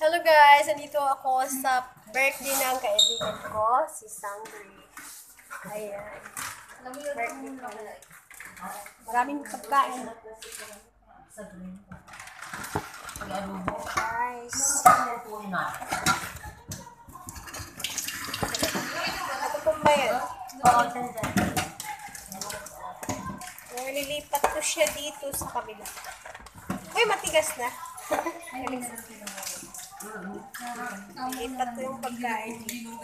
Hello guys! Nandito ako sa birthday ng kaibigan ko, si Sangri. Ayan. Birthday ko. Maraming pagkain. Guys. Ito pong ba yan? Oo, nililipat ko siya dito sa kabila. Uy, matigas na. Nilipat ko yung pagkain.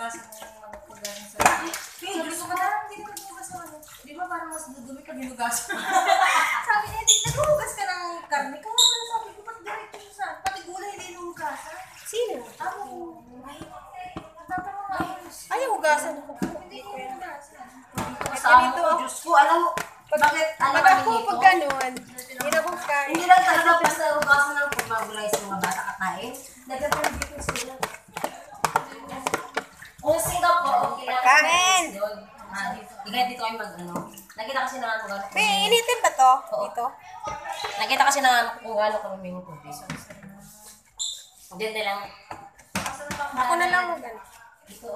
Gusto ko na lang, hindi naman hugas mo. Di ba parang mas dudumi ka binugas? Sabi niya, naghuhugas ka ng karne. Kaya naman sabi ko, ba't diretso siya sa... Pati gulay hindi hinuhugasan. Sino? Ako. Ay, hugasan ko. Hindi ko hinugasan. Ganito. Diyos ko, alam mo, bakit alam Pag ako, kami nito? pag gano'n, hindi na kong kain. Hindi lang talaga basta hugasan ng pagmagulay sa mga bata kakain. Nagkakaroon dito sila. Kung Singapore, okay lang. Pagkain! Hindi dito kayo mag-ano. Nakita kasi na ano. May initin ba to? Oo. Dito? Nakita kasi na kung ano kami may tubig. Diyan lang. Ako na lang mag ano. Dito.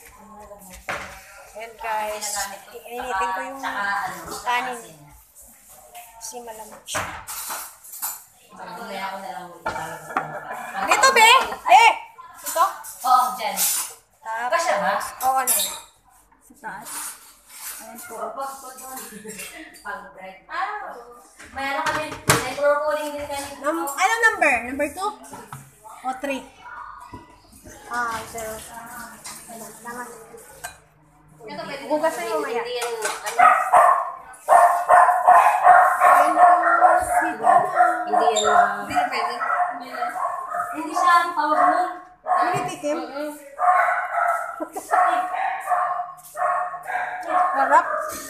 Ayan guys. Initin ko yung kanin. Kasi malamig siya. Mamaya ako na lang. Dito, be! Eh! Dito? Oo, dyan. Tapos. Kasya ba? Oo, ano? Sa taas. Ayan po. Pag-break. May ano kami. May recording din kami. Anong number? Number 2? O 3? Ah, 0. Langan. Hugas na yung maya. Hindi yan. Ayan po. Sila. Hindi yan. Hindi na pwede. Hindi siya ang tawag nun. Hindi tikim? Harap.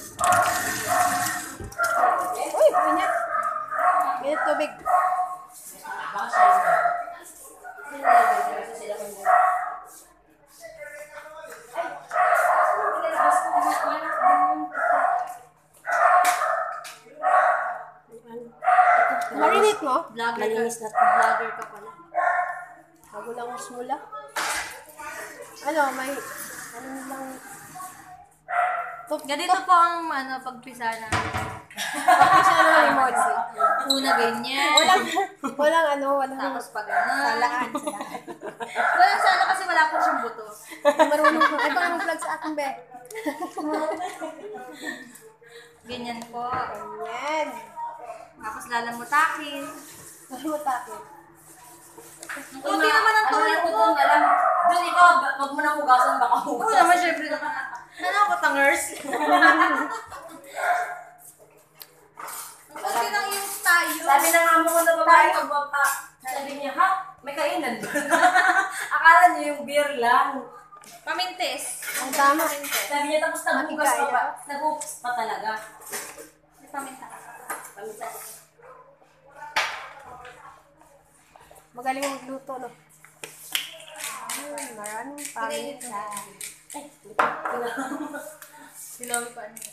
Uy, pinat. Pinat tubig. Marinate mo? Malinis na ito. Vlogger ka pala. Bago lang usmula. Ano, may... Ano lang... Ganito po ang pagpisa na. Pagpisa ng limon. Una ganyan. Walang Tapos pag ano. salaan. Walang sana kasi wala po siyang buto. Marunong ko. Ito ang vlog sa akin, be. Ganyan po. Ganyan. Tapos lalamutakin. Ano mo tapin? Kunti naman ang tuyo ko. Doon ikaw, wag mo nang hugasan, baka Oo hugasan. naman, syempre naman. Ano ako, tangers? Kunti lang yung tayo. Sabi ng amo ko na babae, pagbaba. Sabi niya, ha? May kainan ba? Akala niya yung beer lang. Pamintes. Ang tama. Sabi niya, tapos naghugas pa ba? Naghugas pa talaga. May paminta. Paminta. Magaling magluto, no? Maraming paminta. Silaw pa niya.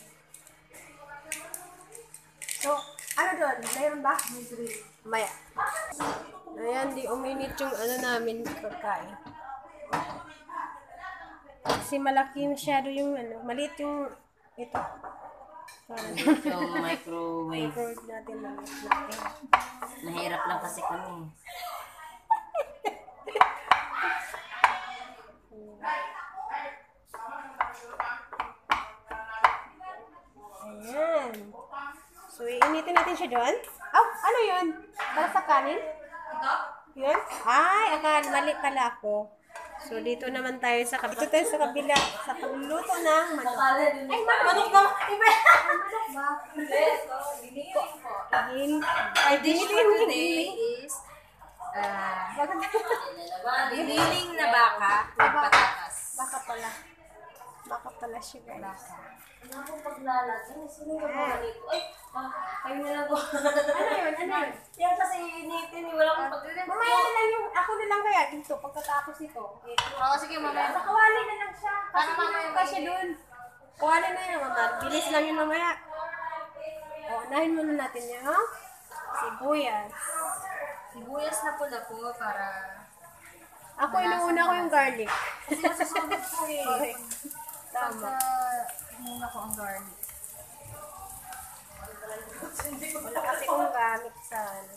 So, ano doon? Mayroon ba? Maya. Ayan, di uminit yung ano namin pagkain. Kasi malaki masyado yung ano. Maliit yung ito. Parang Yung microwave. microwave natin lang. Mahirap lang kasi kami. Ayan. So, iinitin natin siya doon. Oh, ano yun? Para sa kanin? Ito? Yun? Ay, mali pala ako. So, dito naman tayo sa kabila. Dito tayo sa kabila. Sa pagluluto ng manok. Ay, manok na! Manok ba? Gil. Our dish for today is Bakit? giniling na baka with patatas. Baka pala. Baka pala siya, guys. Ano akong paglalagay? Sino yung mga nito? Ay, kayo na lang ko. Ano yun? Ano yun? Yan kasi initin, wala akong paglalagay. Mamaya na lang yung, ako na lang kaya dito, pagkatapos ito. Oo, sige mamaya. Nakawali na lang siya. Kasi Para mamaya kasi doon. Kawali na yun, mamaya. Bilis lang yun mamaya. O, unahin muna natin yun, ha? Sibuyas. Sibuyas na pula po para Ako, inuuna ko yung garlic. Kasi nasusunod ko eh. Correct. Tama. Muna ko ang garlic. Wala kasi kong gamit sa ano.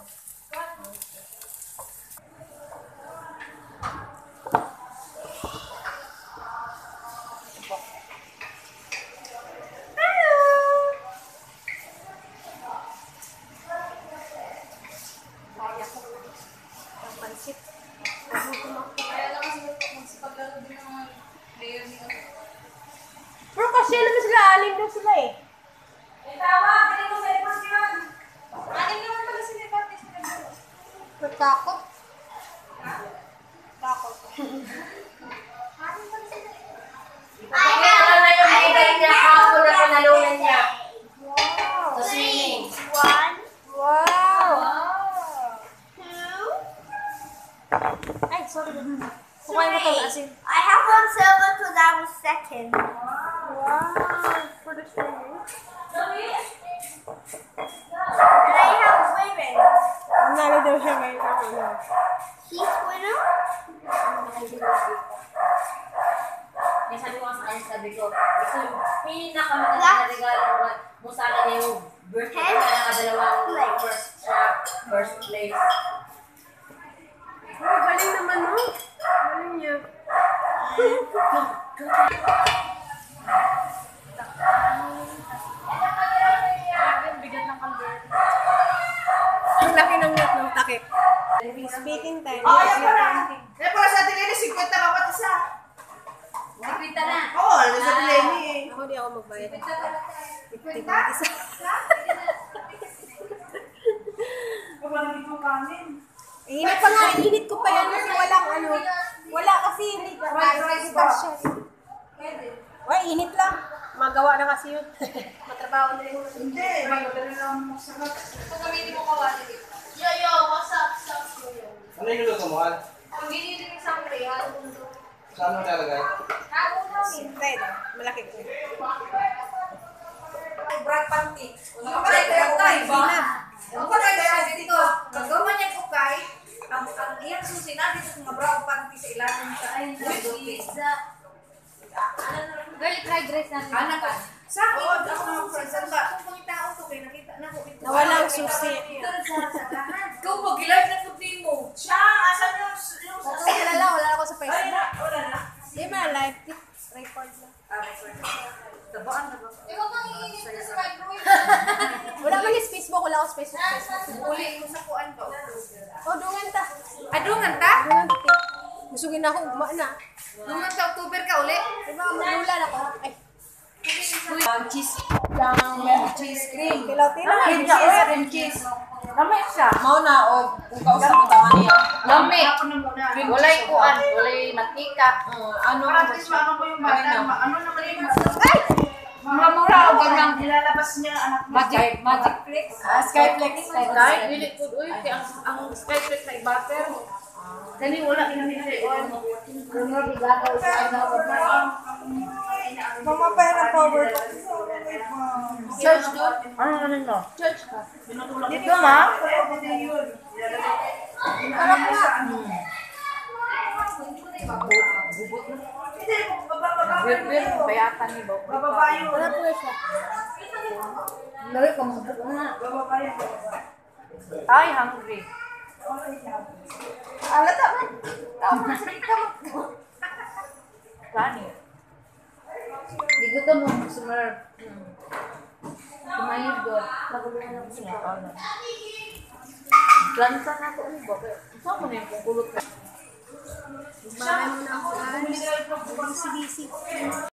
Kaya ko ang pansit. Kaya lang kasi magsipaglaro din ng mga player ni Pero kasi naman sila, aling daw sila eh. tama! Galing ko sa ipon yun! Aling naman pala sila pati sila. Takot. Takot. Aling pala sila. Ipapakita na yung bigay niya kahapon na panalunan niya. Wow. Sa swimming. Wow. Ay, sorry. Kukain mo ito asin. I have one silver because I was second. Wow. For the swimming. And I have women. Nalo daw siya ngayon. Ano. He's winner. May sabi ko sa kanya, sabi ko, ito yung pinakamaganda na regalo mo sa akin yung birthday ko na kadalawang first place. Oh, galing naman, no? Galing niya. Ang bigat ng kalder. Ang laki ng net ng takip. Speaking time. Oh, ayan pala. Kaya para sa atin Lenny, 50 bawat isa. Nakipita na. Oo, alam sa atin Lenny eh. Ako di ako magbayad. 50 isa. Kapag hindi mo kanin. Init pa nga, init ko pa yan kasi walang ano. Wala kasi init. Rice ba? Wala, init lang. Magawa na kasi yun. Matrabaho na rin. Hindi, magdala lang mo sa kat. Pagkamitin mo kawali. Yo, what's up? Ano yung luto mo, Al? Pag ginitin yung sangre, ano mundo? Saan mo nalagay? Red. Malaki ko. Brad panty. Ang kay ba? Ang kaya dito, paggawa niya ko kay, ang iyang susi na dito mga brown panty sa ilalim sa ay Pizza. Garlic fried rice natin. anak ka. Sa akin, ako ng friends, ang ba? Kung tao to kay nakita na ko ito. Nawala ang susi. Ikaw mo, gilag na food mo. Siya, asan yung Kasi wala wala ako sa Ay, Facebook. wala na. Di ba, live tip? Record lang. Tabaan na ba? Ikaw pang iinit na sa microwave. Wala man yung Facebook, wala ako sa Facebook. Uli mo sa kuan ba? Oh, dungan ta. Adungan ta? Dungan ta. Gusugin ako, ugma na. Dungan sa October ka uli? Di ba, manulan ako. Ay, Cheese. Cheese cream. tilaw-tilaw. Cream cheese. Lamay siya. Mao na o kung kausap mo tama niya. Lami. Ako na muna. Walay kuan, walay mantika. Ano Para mo at least maano ko yung bata. Ano naman yung bata? Mamura o ganang Nilalabas niya anak mo. magic flex. Skyflex. Kahit dili pud uy kay ang skyflex na butter. Dali wala pinamili. Kuno bigataw sa ano. Mama pera power. Church doon. Ano naman no? Church ka. Dito ma. Bir bayatan ni Bo. Bababayo. Wala po siya. Lagi ka mo na. Bababayo. Ay, hungry. Alata man. Tao na sa kita mo. Gani. Di ko mo sumar. Kumain doon. Nagulungan ako sa kanan. Plansa na ako ni Bo. Saan mo na yung kukulot ka? Mamay mo na ako. Busy-busy.